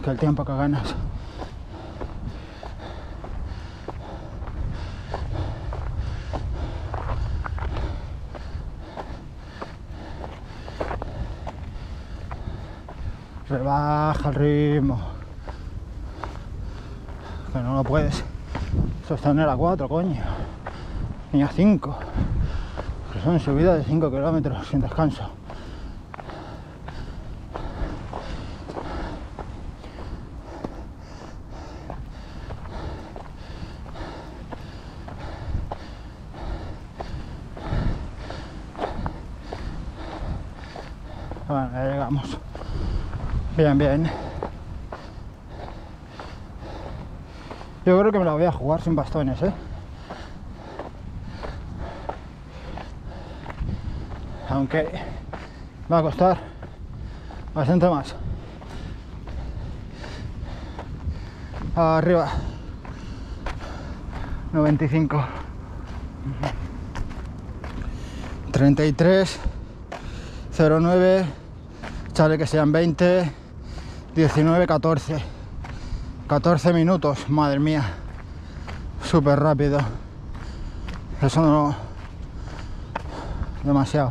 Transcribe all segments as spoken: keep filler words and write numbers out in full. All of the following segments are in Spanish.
que el tiempo que ganas. Rebaja el ritmo, que no lo puedes sostener a cuatro, coño, ni a cinco, que son subidas de cinco kilómetros sin descanso. Bueno, ya llegamos. Bien, bien. Yo creo que me la voy a jugar sin bastones, ¿eh? Aunque va a costar bastante más. Arriba. noventa y cinco. treinta y tres. cero nueve. Chale que sean veinte. diecinueve, catorce. catorce minutos, madre mía. Súper rápido. Eso no... demasiado.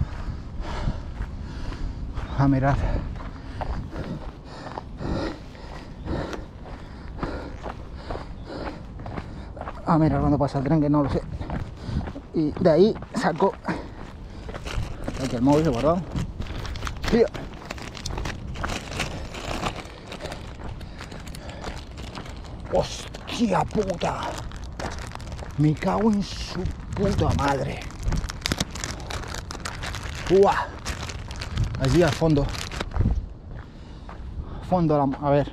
A mirar. A mirar cuando pasa el tren, que no lo sé. Y de ahí saco... Aquí el móvil guardado. Tío. ¡Hostia puta! Me cago en su puta madre. ¡Uah! Allí al fondo. Fondo, la... a ver.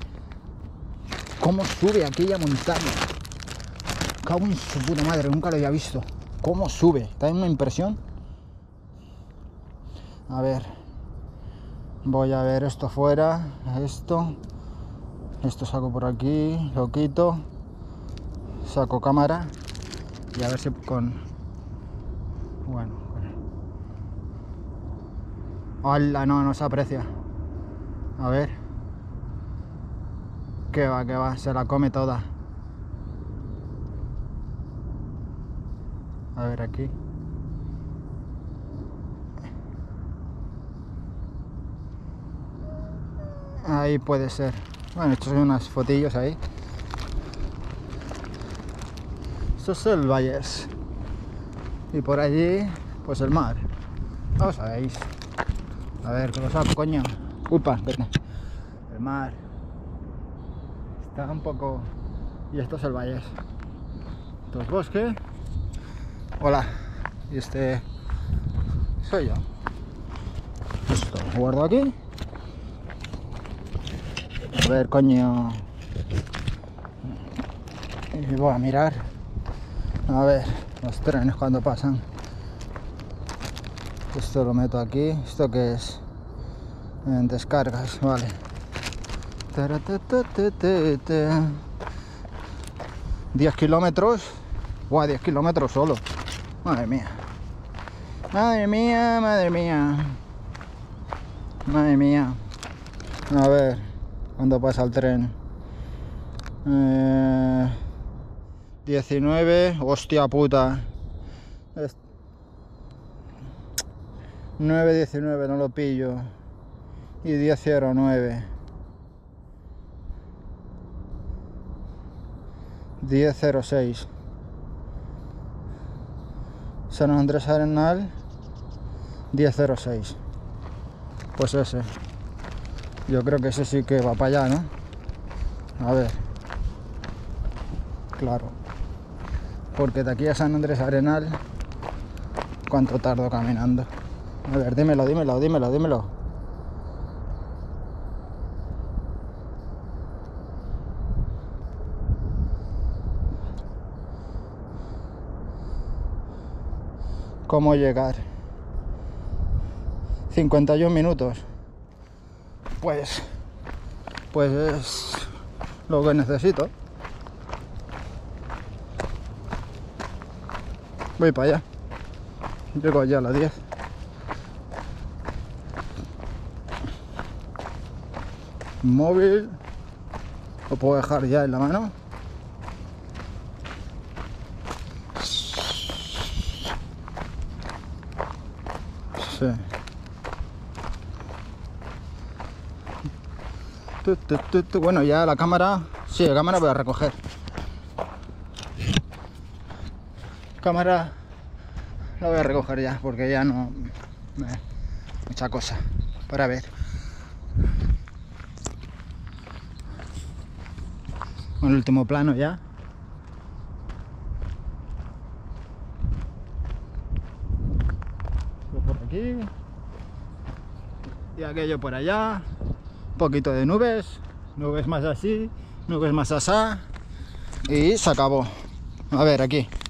¿Cómo sube aquella montaña? Me cago en su puta madre, nunca lo había visto. ¿Cómo sube? ¿Te da una impresión? A ver. Voy a ver esto fuera. Esto. Esto saco por aquí, lo quito, saco cámara y a ver si con... Bueno, ¡hola! No, no se aprecia. A ver. Que va, que va, se la come toda. A ver aquí. Ahí puede ser. Bueno, estos son unas fotillos ahí. Esto es el Valles. Y por allí, pues el mar. No sabéis. A ver, que lo saco, coño. Upa, vete. El mar. Está un poco... Y esto es el Valles. Esto es bosque. Hola. Y este... soy yo. Esto lo guardo aquí. A ver, coño. Y voy a mirar. A ver, los trenes cuando pasan. Esto lo meto aquí. ¿Esto qué es? En descargas, vale. diez kilómetros. Guau, diez kilómetros solo. Madre mía. Madre mía, madre mía. Madre mía. A ver. ¿Cuándo pasa el tren? Eh, diecinueve, hostia puta. nueve diecinueve, no lo pillo. Y diez cero nueve. diez cero seis. San Andrés Arenal, diez cero seis. Pues ese. Yo creo que ese sí que va para allá, ¿no? A ver. Claro. Porque de aquí a San Andrés Arenal, ¿cuánto tardo caminando? A ver, dímelo, dímelo, dímelo, dímelo. ¿Cómo llegar? cincuenta y un minutos. Pues, pues es lo que necesito. Voy para allá. Llego allá a las diez. Móvil. Lo puedo dejar ya en la mano. Sí. Tu, tu, tu, tu. Bueno, ya la cámara. Sí, la cámara voy a recoger. Cámara la voy a recoger ya porque ya no. Eh, mucha cosa para ver. Con el último plano ya. Por aquí. Y aquello por allá. Un poquito de nubes. Nubes más así. Nubes más asá. Y se acabó. A ver, aquí.